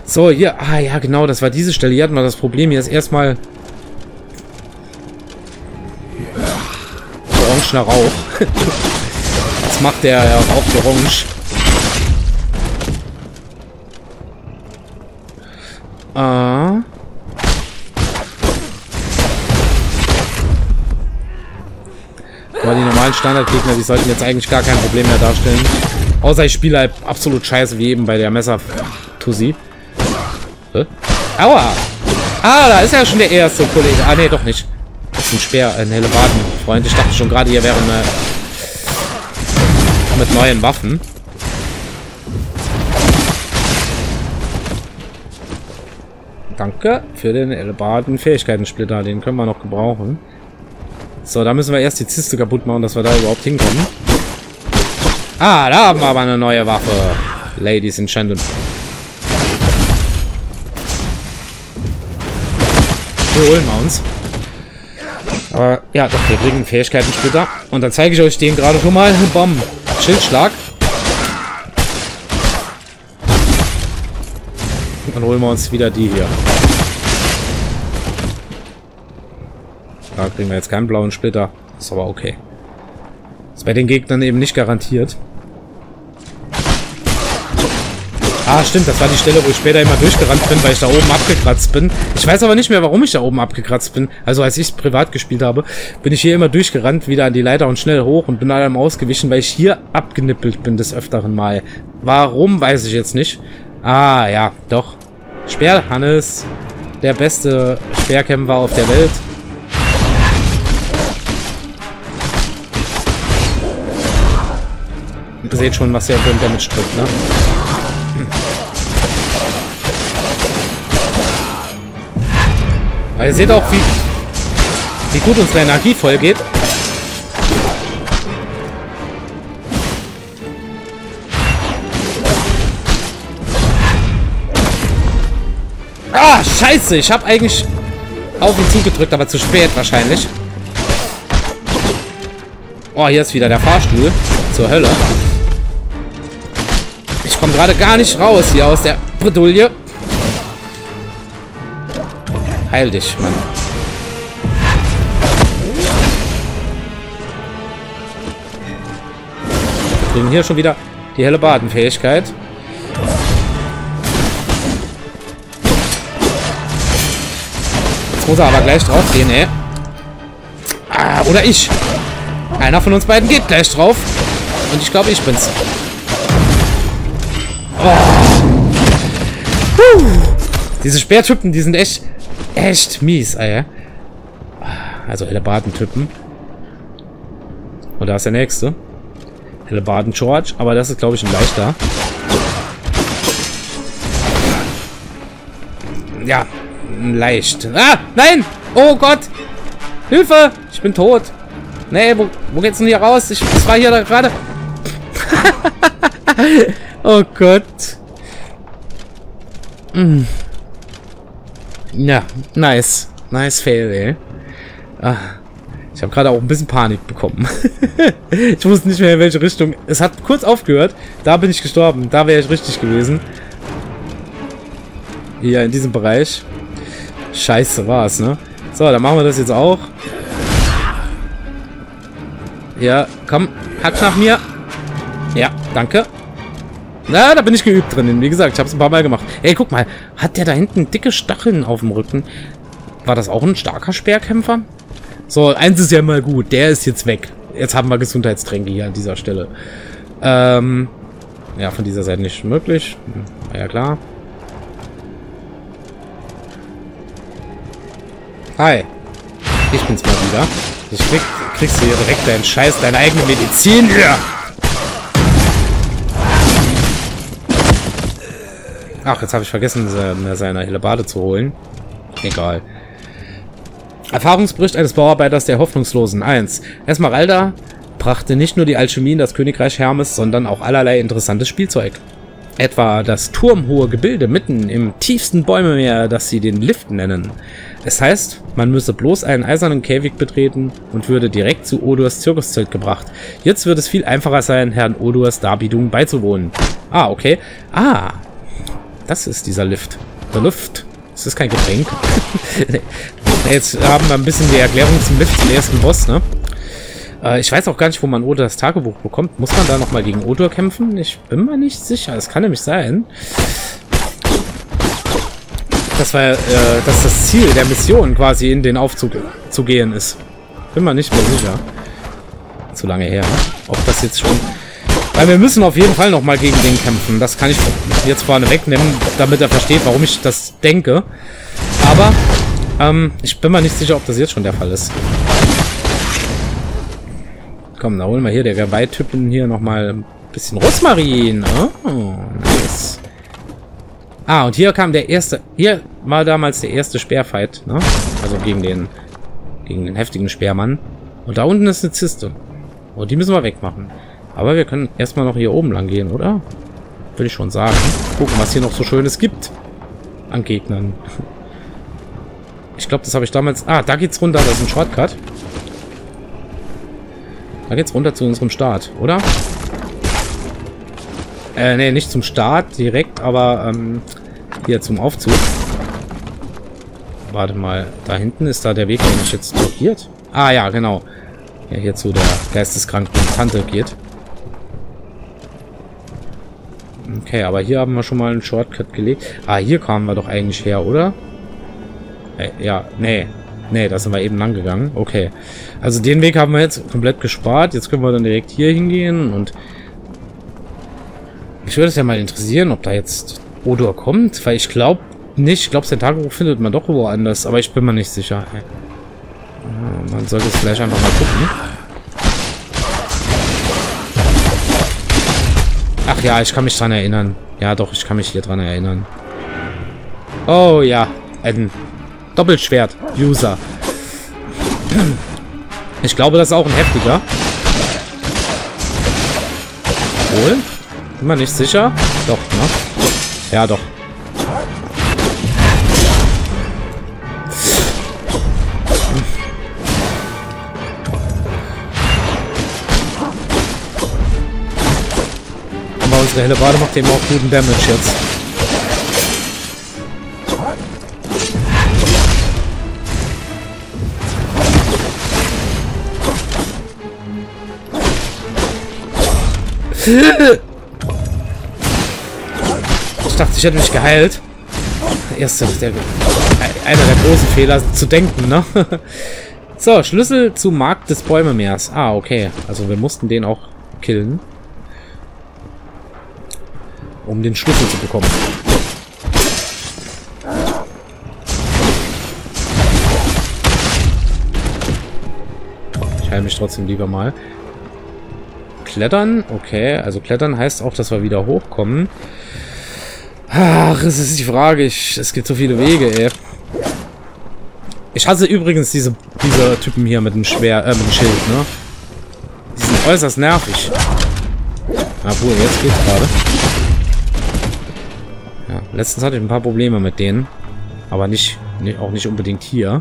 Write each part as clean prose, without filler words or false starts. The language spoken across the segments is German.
So, hier. Ah, ja, genau. Das war diese Stelle. Hier hatten wir das Problem. Hier ist erstmal orangener Rauch. Was macht der Rauch orange? Aber die normalen Standardgegner, die sollten jetzt eigentlich gar kein Problem mehr darstellen. Außer ich spiele halt absolut scheiße, wie eben bei der Messer-Tussi. Aua! Ah, da ist ja schon der erste Kollege. Ah, nee, doch nicht. Das ist ein Speer, ein Hellebarden-Freund. Ich dachte schon gerade, hier wären mit neuen Waffen. Danke für den Hellebarden-Fähigkeiten-Splitter. Den können wir noch gebrauchen. So, da müssen wir erst die Ziste kaputt machen, dass wir da überhaupt hinkommen. Ah, da haben wir aber eine neue Waffe. Ladies and Gentlemen. Wir holen wir uns. Aber ja, doch, wir kriegen Fähigkeiten-Splitter. Und dann zeige ich euch den gerade schon mal. Bom. Schildschlag. Dann holen wir uns wieder die hier. Da kriegen wir jetzt keinen blauen Splitter. Ist aber okay. Ist bei den Gegnern eben nicht garantiert. Ah, stimmt. Das war die Stelle, wo ich später immer durchgerannt bin, weil ich da oben abgekratzt bin. Ich weiß aber nicht mehr, warum ich da oben abgekratzt bin. Also als ich privat gespielt habe, bin ich hier immer durchgerannt, wieder an die Leiter und schnell hoch und bin allem ausgewichen, weil ich hier abgenippelt bin des Öfteren mal. Warum, weiß ich jetzt nicht. Ah, ja, doch. Speer-Hannes. Der beste Speerkämpfer auf der Welt. Ihr seht schon, was der damit strickt, ne? Aber ihr seht auch, wie gut unsere Energie voll geht. Ah, scheiße! Ich habe eigentlich auf ihn zugedrückt, aber zu spät wahrscheinlich. Oh, hier ist wieder der Fahrstuhl zur Hölle. Ich komme gerade gar nicht raus hier aus der Bredouille. Heil dich, Mann. Wir kriegen hier schon wieder die Hellebarden-Fähigkeit. Jetzt muss er aber gleich drauf gehen, ey. Ah, oder ich. Einer von uns beiden geht gleich drauf. Und ich glaube, ich bin's. Oh. Diese Speertypen, die sind echt mies, ey. Also Hellebarden-Typen. Und da ist der nächste. Hellebarden George, aber das ist, glaube ich, ein leichter. Ja, leicht. Ah, nein! Oh Gott! Hilfe! Ich bin tot. Nee, wo geht's denn hier raus? Das war hier da gerade. Oh Gott. Ja, nice. Nice fail, ey. Ah, ich habe gerade auch ein bisschen Panik bekommen. Ich wusste nicht mehr, in welche Richtung. Es hat kurz aufgehört. Da bin ich gestorben. Da wäre ich richtig gewesen. Hier in diesem Bereich. Scheiße war's, ne? So, dann machen wir das jetzt auch. Ja, komm. Hack nach mir. Ja, danke. Na, da bin ich geübt drin. Wie gesagt, ich habe es ein paar Mal gemacht. Ey, guck mal. Hat der da hinten dicke Stacheln auf dem Rücken? War das auch ein starker Speerkämpfer? So, eins ist ja mal gut. Der ist jetzt weg. Jetzt haben wir Gesundheitstränke hier an dieser Stelle. Ja, von dieser Seite nicht möglich. Ja, klar. Hi. Ich bin's mal wieder. Kriegst du hier direkt deinen Scheiß, deine eigene Medizin hier. Ach, jetzt habe ich vergessen, seine Hellebarde zu holen. Egal. Erfahrungsbericht eines Bauarbeiters der Hoffnungslosen. 1. Esmeralda brachte nicht nur die Alchemie in das Königreich Hermes, sondern auch allerlei interessantes Spielzeug. Etwa das turmhohe Gebilde mitten im tiefsten Bäumemeer, das sie den Lift nennen. Es heißt, man müsse bloß einen eisernen Käfig betreten und würde direkt zu Odurs Zirkuszelt gebracht. Jetzt wird es viel einfacher sein, Herrn Odurs Darbietungen beizuwohnen. Ah, okay. Ah. Das ist dieser Lift. Der Luft. Das ist kein Getränk. Jetzt haben wir ein bisschen die Erklärung zum Lift, zum ersten Boss, ne? Ich weiß auch gar nicht, wo man Odur das Tagebuch bekommt. Muss man da nochmal gegen Odur kämpfen? Ich bin mir nicht sicher. Es kann nämlich sein. Das war, dass das Ziel der Mission quasi in den Aufzug zu gehen ist. Bin mir nicht mehr sicher. Zu lange her. Ob das jetzt schon... Weil wir müssen auf jeden Fall nochmal gegen den kämpfen. Das kann ich jetzt vorne wegnehmen, damit er versteht, warum ich das denke. Aber ich bin mir nicht sicher, ob das jetzt schon der Fall ist. Komm, da holen wir hier der Geweihtypen hier nochmal ein bisschen Rosmarin. Oh, nice. Ah, und hier kam der erste... Hier war damals der erste Speerfight, ne? Also gegen den heftigen Speermann. Und da unten ist eine Ziste. Und die müssen wir wegmachen. Aber wir können erstmal noch hier oben lang gehen, oder? Würde ich schon sagen. Gucken, was hier noch so Schönes gibt. An Gegnern. Ich glaube, das habe ich damals... Ah, da geht's runter. Das ist ein Shortcut. Da geht's runter zu unserem Start, oder? Nee, nicht zum Start direkt, aber hier zum Aufzug. Warte mal, da hinten ist da der Weg, der mich jetzt blockiert. Ah ja, genau. Ja, hier zu der geisteskranken Tante geht. Okay, aber hier haben wir schon mal einen Shortcut gelegt. Ah, hier kamen wir doch eigentlich her, oder? Ja, nee. Nee, da sind wir eben lang gegangen. Okay. Also den Weg haben wir jetzt komplett gespart. Jetzt können wir dann direkt hier hingehen und... Ich würde es ja mal interessieren, ob da jetzt Odur kommt, weil ich glaube nicht. Ich glaube, sein Tagebuch findet man doch woanders, aber ich bin mir nicht sicher. Man sollte es vielleicht einfach mal gucken. Ach ja, ich kann mich dran erinnern. Ja, doch, ich kann mich hier dran erinnern. Oh ja, ein Doppelschwert-User. Ich glaube, das ist auch ein heftiger. Wohl? Bin mir nicht sicher. Doch, ne? Ja, doch. Aber unsere helle Bade macht eben auch guten Damage jetzt. Ich dachte, ich hätte mich geheilt. Einer der großen Fehler zu denken, ne? So, Schlüssel zu Markt des Bäumemeers. Ah, okay. Also wir mussten den auch killen. Um den Schlüssel zu bekommen. Ich heile mich trotzdem lieber mal. Klettern, okay. Also klettern heißt auch, dass wir wieder hochkommen. Ach, es ist die Frage. Es gibt so viele Wege, ey. Ich hasse übrigens diese Typen hier mit dem Schild, ne? Die sind äußerst nervig. Obwohl, jetzt geht's gerade. Ja, letztens hatte ich ein paar Probleme mit denen. Aber auch nicht unbedingt hier.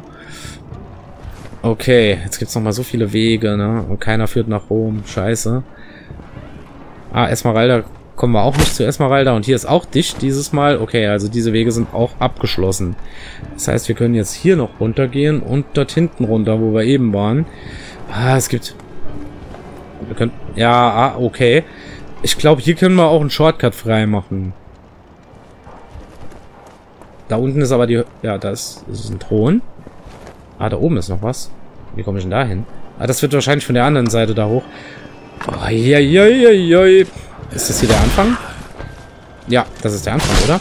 Okay, jetzt gibt es nochmal so viele Wege, ne? Und keiner führt nach Rom. Scheiße. Ah, Esmeralda kommen wir auch nicht zu Esmeralda. Und hier ist auch dicht dieses Mal. Okay, also diese Wege sind auch abgeschlossen. Das heißt, wir können jetzt hier noch runtergehen und dort hinten runter, wo wir eben waren. Ah, es gibt... Wir können... Ja, okay. Ich glaube, hier können wir auch einen Shortcut frei machen. Da unten ist aber die... Ja, das ist ein Thron. Ah, da oben ist noch was. Wie komme ich denn da hin? Ah, das wird wahrscheinlich von der anderen Seite da hoch. Oh, joi. Ist das hier der Anfang? Ja, das ist der Anfang, oder?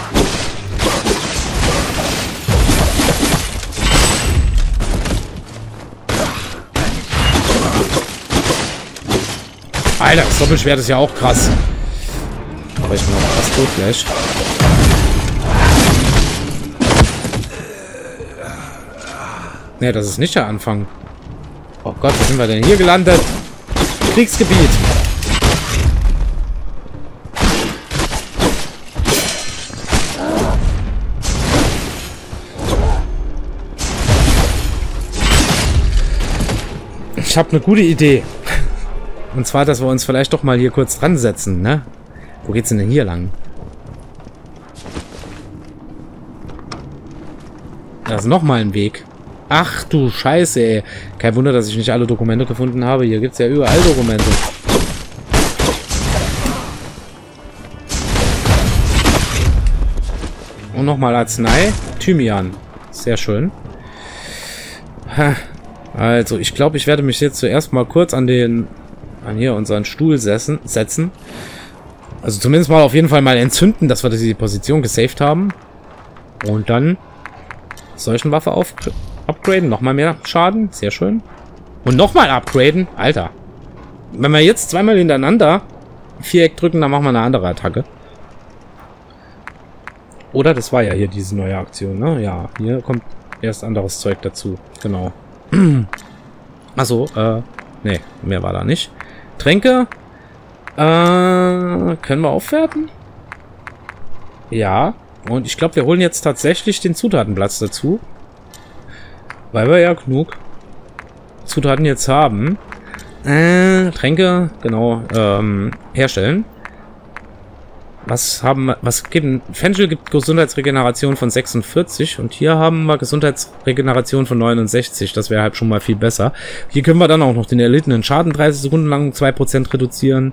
Alter, das Doppelschwert ist ja auch krass. Aber ich bin auch fast tot gleich. Ne, das ist nicht der Anfang. Oh Gott, wo sind wir denn hier gelandet? Kriegsgebiet. Ich habe eine gute Idee. Und zwar, dass wir uns vielleicht doch mal hier kurz dran setzen, ne? Wo geht's denn hier lang? Da ist nochmal ein Weg. Ach du Scheiße, ey. Kein Wunder, dass ich nicht alle Dokumente gefunden habe. Hier gibt es ja überall Dokumente. Und nochmal Arznei. Thymian. Sehr schön. Also, ich glaube, ich werde mich jetzt zuerst mal kurz an hier unseren Stuhl setzen. Also zumindest mal auf jeden Fall mal entzünden, dass wir die Position gesaved haben. Und dann Seuchenwaffe upgraden. Nochmal mehr Schaden. Sehr schön. Und nochmal upgraden. Alter. Wenn wir jetzt zweimal hintereinander Viereck drücken, dann machen wir eine andere Attacke. Oder? Das war ja hier diese neue Aktion, ne? Ja, hier kommt erst anderes Zeug dazu. Genau. Achso, ne, mehr war da nicht. Tränke. Können wir aufwerten? Ja. Und ich glaube, wir holen jetzt tatsächlich den Zutatenplatz dazu. Weil wir ja genug Zutaten jetzt haben. Tränke, genau, herstellen. Was gibt Fenchel gibt Gesundheitsregeneration von 46 und hier haben wir Gesundheitsregeneration von 69. Das wäre halt schon mal viel besser. Hier können wir dann auch noch den erlittenen Schaden 30 Sekunden lang 2% reduzieren.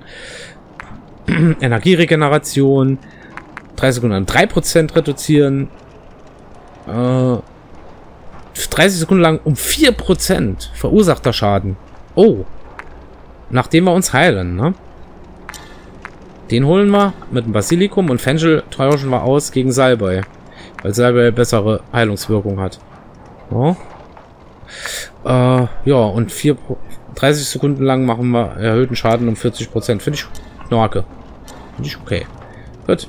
Energieregeneration 30 Sekunden lang 3% reduzieren. 30 Sekunden lang um 4% verursachter Schaden. Oh. Nachdem wir uns heilen, ne? Den holen wir mit dem Basilikum und Fenchel tauschen wir aus gegen Salbei. Weil Salbei bessere Heilungswirkung hat. So. Ja, und 30 Sekunden lang machen wir erhöhten Schaden um 40%. Finde ich Knorke. Finde ich okay. Gut.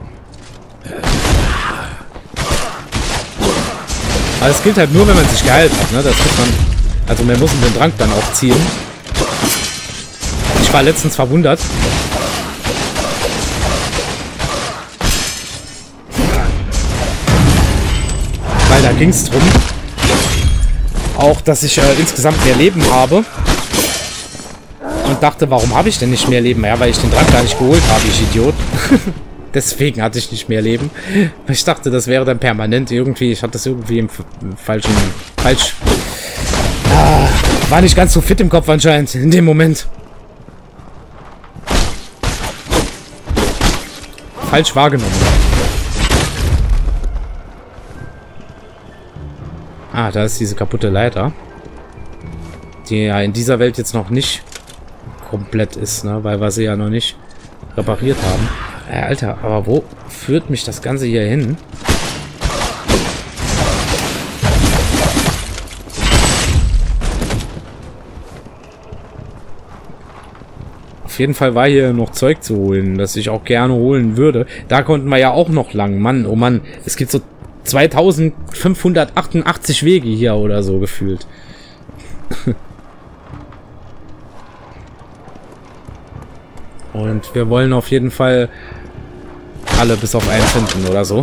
Aber es gilt halt nur, wenn man sich geheilt hat, ne? Das kriegt man. Also man muss den Trank dann auch ziehen. Ich war letztens verwundert. Weil da ging es drum. Auch, dass ich insgesamt mehr Leben habe. Und dachte, warum habe ich denn nicht mehr Leben? Ja, weil ich den Trank gar nicht geholt habe, ich Idiot. Deswegen hatte ich nicht mehr Leben. Ich dachte, das wäre dann permanent irgendwie. Ich hatte das irgendwie im falschen... war nicht ganz so fit im Kopf anscheinend in dem Moment. Falsch wahrgenommen. Ah, da ist diese kaputte Leiter. Die ja in dieser Welt jetzt noch nicht komplett ist, ne? Weil wir sie ja noch nicht repariert haben. Alter, aber wo führt mich das Ganze hier hin? Auf jeden Fall war hier noch Zeug zu holen, das ich auch gerne holen würde. Da konnten wir ja auch noch lang. Mann, oh Mann, es gibt so 2588 Wege hier oder so gefühlt. Und wir wollen auf jeden Fall alle bis auf einen finden oder so.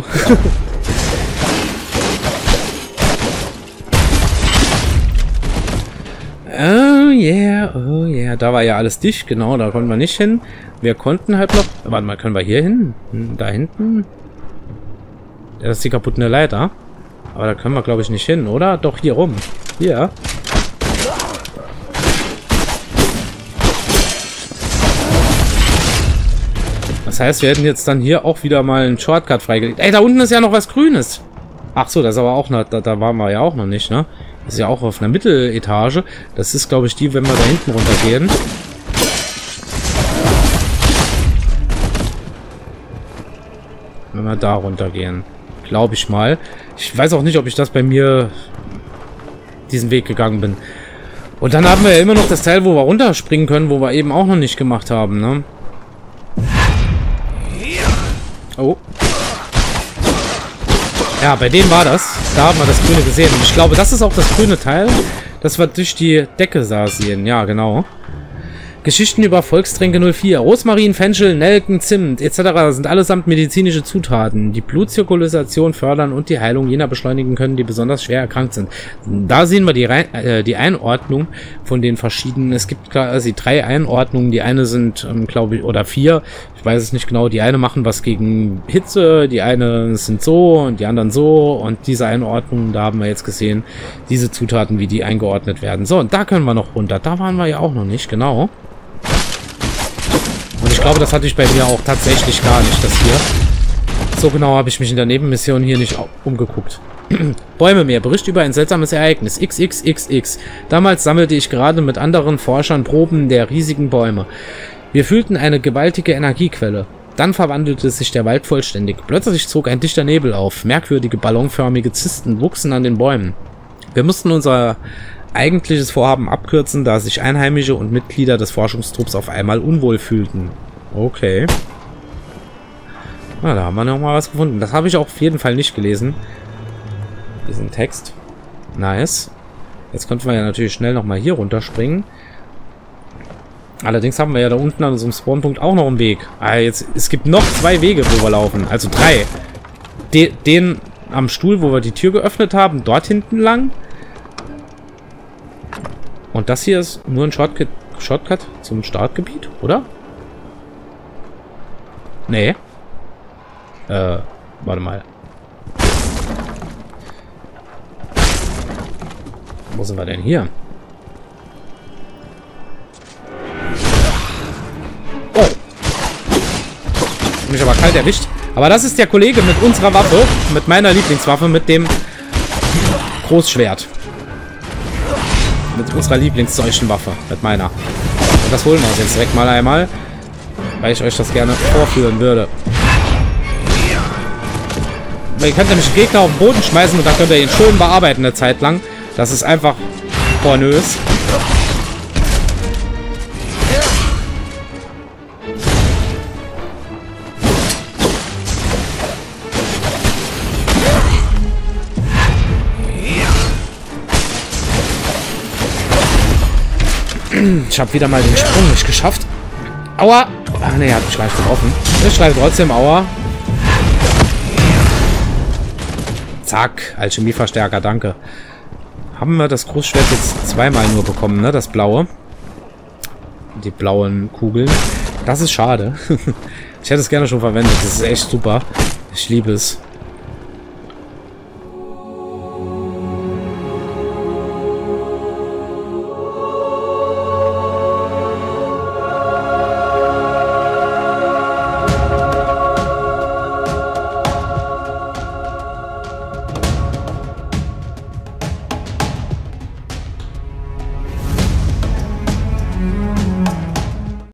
Oh yeah, da war ja alles dicht, genau, da konnten wir nicht hin. Wir konnten halt noch... Warte mal, können wir hier hin? Da hinten? Das ist die kaputte Leiter. Aber da können wir, glaube ich, nicht hin, oder? Doch, hier rum. Hier. Das heißt, wir hätten jetzt dann hier auch wieder mal einen Shortcut freigelegt. Ey, da unten ist ja noch was Grünes. Ach so, das ist aber auch noch... Da waren wir ja auch noch nicht, ne? Das ist ja auch auf einer Mitteletage. Das ist, glaube ich, die, wenn wir da hinten runtergehen. Wenn wir da runtergehen. Glaube ich mal. Ich weiß auch nicht, ob ich das bei mir diesen Weg gegangen bin. Und dann haben wir ja immer noch das Teil, wo wir runterspringen können, wo wir eben auch noch nicht gemacht haben, ne? Oh. Ja, bei dem war das. Da haben wir das Grüne gesehen. Und ich glaube, das ist auch das grüne Teil, das wir durch die Decke sehen. Ja, genau. Geschichten über Volkstränke 04. Rosmarin, Fenchel, Nelken, Zimt etc. sind allesamt medizinische Zutaten, die Blutzirkulation fördern und die Heilung jener beschleunigen können, die besonders schwer erkrankt sind. Da sehen wir die Einordnung von den verschiedenen. Es gibt quasi 3 Einordnungen. Die eine sind, glaube ich, oder 4. Ich weiß es nicht genau. Die eine machen was gegen Hitze, die eine sind so und die anderen so. Und diese Einordnung, da haben wir jetzt gesehen, diese Zutaten, wie die eingeordnet werden. So, und da können wir noch runter. Da waren wir ja auch noch nicht, genau. Und ich glaube, das hatte ich bei mir auch tatsächlich gar nicht, das hier. So genau habe ich mich in der Nebenmission hier nicht umgeguckt. Bäume mehr. Bericht über ein seltsames Ereignis. XXXX. Damals sammelte ich gerade mit anderen Forschern Proben der riesigen Bäume. Wir fühlten eine gewaltige Energiequelle. Dann verwandelte sich der Wald vollständig. Plötzlich zog ein dichter Nebel auf. Merkwürdige, ballonförmige Zysten wuchsen an den Bäumen. Wir mussten unser eigentliches Vorhaben abkürzen, da sich Einheimische und Mitglieder des Forschungstrupps auf einmal unwohl fühlten. Okay. Na, da haben wir noch mal was gefunden. Das habe ich auch auf jeden Fall nicht gelesen. Diesen Text. Nice. Jetzt könnten wir ja natürlich schnell noch mal hier runterspringen. Allerdings haben wir ja da unten an unserem Spawnpunkt auch noch einen Weg. Es gibt noch 2 Wege, wo wir laufen. Also 3. Den am Stuhl, wo wir die Tür geöffnet haben, dort hinten lang. Und das hier ist nur ein Shortcut zum Startgebiet, oder? Nee. Warte mal. Wo sind wir denn hier? Oh. Mich aber kalt erwischt. Aber das ist der Kollege mit unserer Waffe. Mit meiner Lieblingswaffe. Mit dem Großschwert. Mit unserer Lieblingsseuchenwaffe. Mit meiner. Und das holen wir uns jetzt direkt mal einmal. Weil ich euch das gerne vorführen würde. Ihr könnt nämlich einen Gegner auf den Boden schmeißen und dann könnt ihr ihn schön bearbeiten eine Zeit lang. Das ist einfach pornös. Ich habe wieder mal den Sprung nicht geschafft. Aua! Ach ne, hat mich gleich getroffen. Ich schreibe trotzdem Aua. Zack, Alchemieverstärker, danke. Haben wir das Großschwert jetzt zweimal nur bekommen, ne? Das blaue. Die blauen Kugeln. Das ist schade. Ich hätte es gerne schon verwendet. Das ist echt super. Ich liebe es.